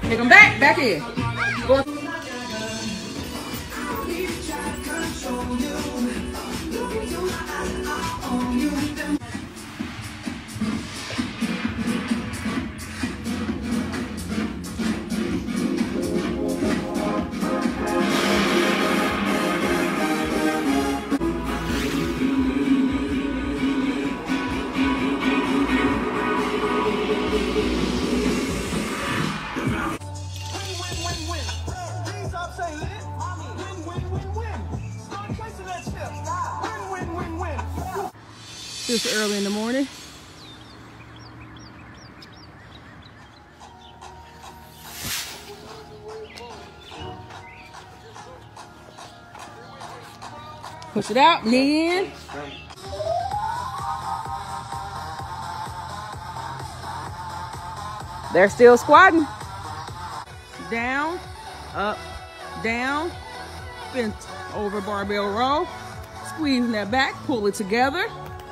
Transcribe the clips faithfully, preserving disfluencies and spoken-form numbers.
Take them back, back in. Go. It's early in the morning. Push it out, knee in. They're still squatting. Down, up, down, bent over barbell row. Squeezing that back, pull it together.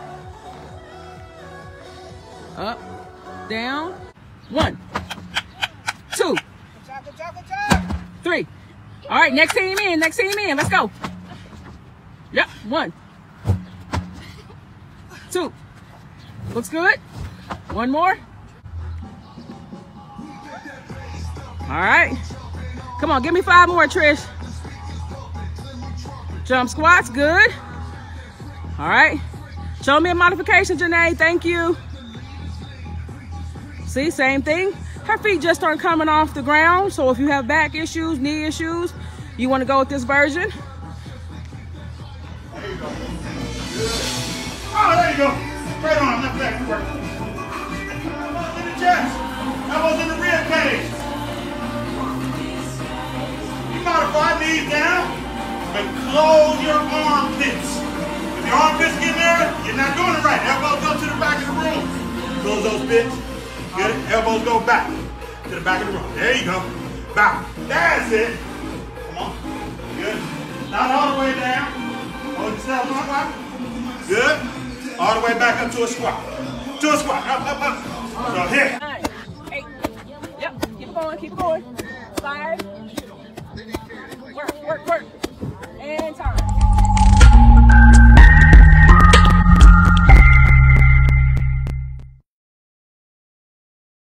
Up, down, one, two, three. All right, next team in, next team in, let's go. Yep, one, two. Looks good. One more. All right. Come on, give me five more, Trish. Jump squats, good. All right. Show me a modification, Janae, thank you. See, same thing. Her feet just aren't coming off the ground. So if you have back issues, knee issues, you want to go with this version. There you go. Oh, there you go. Straight on, left back work. Elbows in the chest. Elbows in the rib cage. You modify knees down, but close your armpits. If your armpits get there, you're not doing it right. Elbows go to the back of the room. Close those pits. Good. Elbows go back to the back of the room. There you go. Back. That's it. Come on. Good. Not all the way down. Hold yourself on squat. Good. All the way back up to a squat. To a squat. Up, up, up. So here. Nine, eight. Yep. Keep it going. Keep it going. Five. Work, work, work. And time.